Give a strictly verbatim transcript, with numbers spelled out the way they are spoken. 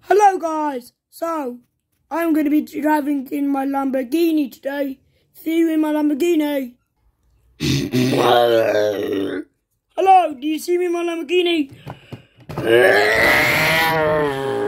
Hello guys, so I'm going to be driving in my Lamborghini today. See you in my Lamborghini. Hello, do you see me in my Lamborghini?